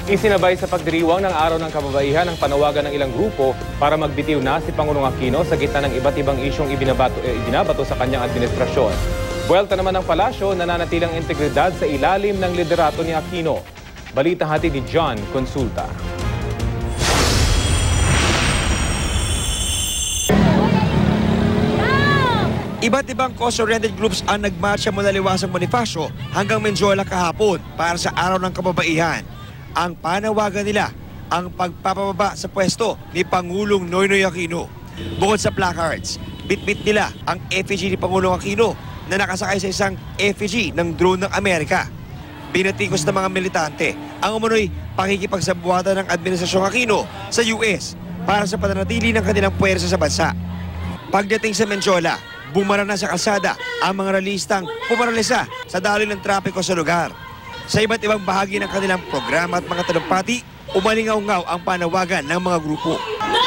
Isinabay sa pagdiriwang ng Araw ng Kababaihan ang panawagan ng ilang grupo para magbitiw na si Pangulong Aquino sa gitna ng iba't ibang isyong ibinabato sa kanyang administrasyon. Buwelta naman ng palasyo, nananatilang integridad sa ilalim ng liderato ni Aquino. Balita hatid ni John Consulta. Iba't ibang cause-oriented groups ang nagmarcha mula Liwasang Bonifacio hanggang Menjola kahapon para sa Araw ng Kababaihan. Ang panawagan nila ang pagpapababa sa pwesto ni Pangulong Noynoy Aquino. Bukod sa placards, bitbit nila ang effigy ni Pangulong Aquino na nakasakay sa isang effigy ng drone ng Amerika. Binatikos ng mga militante ang umunoy pakikipagsabuatan ng Administrasyong Aquino sa US para sa pananatili ng kanilang puwersa sa bansa. Pagdating sa Menjola, bumara na sa kalsada ang mga ralistang pumaralisa sa daloy ng trapiko sa lugar. Sa iba't ibang bahagi ng kanilang programa at mga talumpati, umalingaw-ngaw ang panawagan ng mga grupo.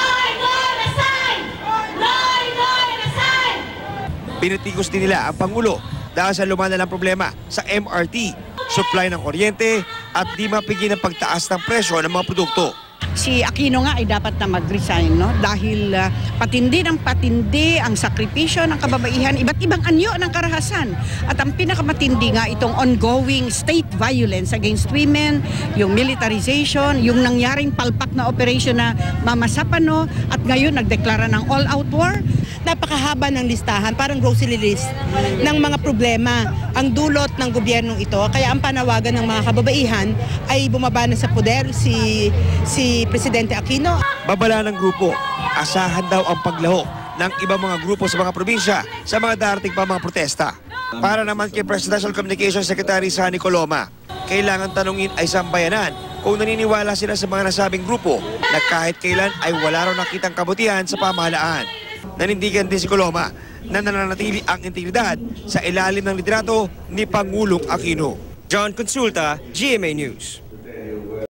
Binatikos din nila ang Pangulo dahil sa lumalalang problema sa MRT, supply ng kuryente at di mapigil ang pagtaas ng presyo ng mga produkto. Si Aquino nga ay dapat na mag-resign, no? Dahil patindi ng patindi ang sakripisyo ng kababaihan, iba't ibang anyo ng karahasan. At ang pinakamatindi nga itong ongoing state violence against women, yung militarization, yung nangyaring palpak na operation na Mama Sapano, at ngayon nagdeklara ng all-out war. Napakahaba ng listahan, parang grocery list ng mga problema ang dulot ng gobyernong ito. Kaya ang panawagan ng mga kababaihan ay bumaba na sa poder si Presidente Aquino. Babala ng grupo, asahan daw ang paglaho ng ibang mga grupo sa mga probinsya sa mga darating pa mga protesta. Para naman kay Presidential Communications Secretary Sunny Coloma, kailangan tanungin ay sambayanan kung naniniwala sila sa mga nasabing grupo na kahit kailan ay wala raw nakitang kabutihan sa pamahalaan. Nanindigan din si Coloma na nananatili ang integridad sa ilalim ng liderato ni Pangulong Aquino. John Consulta, GMA News.